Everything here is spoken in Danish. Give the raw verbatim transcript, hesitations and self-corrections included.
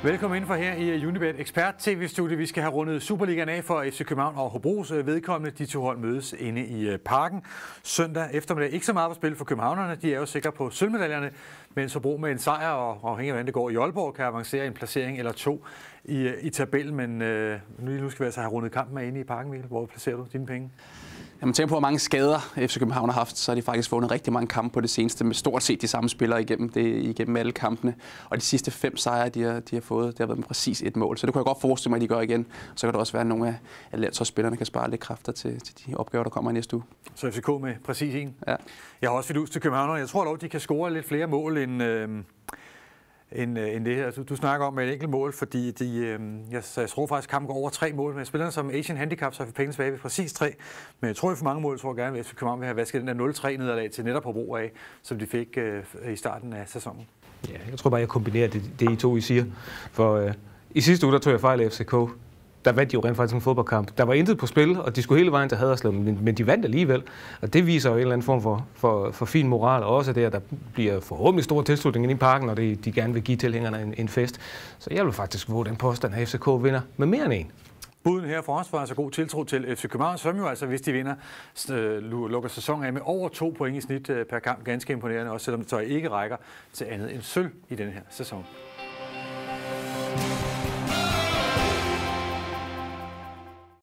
Velkommen indenfor her i Unibet Ekspert T V-studie. Vi skal have rundet Superligaen af for F C København og Hobros vedkommende. De to hold mødes inde i Parken søndag eftermiddag. Ikke så meget på spil for københavnerne. De er jo sikre på sølvmedaljerne, mens Hobro med en sejr og afhængig af hvordan det går i Aalborg kan avancere en placering eller to i, i tabellen. Men øh, nu skal vi altså have rundet kampen af inde i Parken, Mikkel. Hvor placerer du dine penge? Når man tænker på, hvor mange skader F C København har haft, så har de faktisk vundet rigtig mange kampe på det seneste, med stort set de samme spillere igennem, det, igennem alle kampene. Og de sidste fem sejre, de har, de har fået, det har været med præcis et mål. Så det kunne jeg godt forestille mig, at de gør igen. Så kan der også være, at nogle af, af landsholdsspillerne kan spare lidt kræfter til, til de opgaver, der kommer i næste uge. Så F C K med præcis en? Ja. Jeg har også fidus til København. Jeg tror dog, de kan score lidt flere mål end... Øh End, end det her. Du, du snakker om med et enkelt mål, fordi de, øh, jeg, jeg tror faktisk, at kampen går over tre mål. Men spillerne som Asian Handicaps har for penge tilbage ved præcis tre. Men jeg tror, at for mange mål, tror jeg gerne, at F C København vil have vasket den der nul tre nederlag til netop Hobro af, som de fik øh, i starten af sæsonen. Ja, jeg tror bare, jeg kombinerer det, det I to, I siger. For øh, i sidste uge, der tog jeg fejl af F C K. Der vandt de jo rent faktisk en fodboldkamp. Der var intet på spil, og de skulle hele vejen til Haderslev, men, men de vandt alligevel. Og det viser jo en eller anden form for, for, for fin moral, og også der, der bliver forhåbentlig stor tilslutning i Parken, og det, de gerne vil give tilhængerne en, en fest. Så jeg vil faktisk våge den påstand, at F C K vinder med mere end en. Buden her for os var altså god tiltro til F C København, som jo altså, hvis de vinder, lukker sæsonen af med over to point i snit per kamp. Ganske imponerende, også selvom det så ikke rækker til andet end sølv i den her sæson.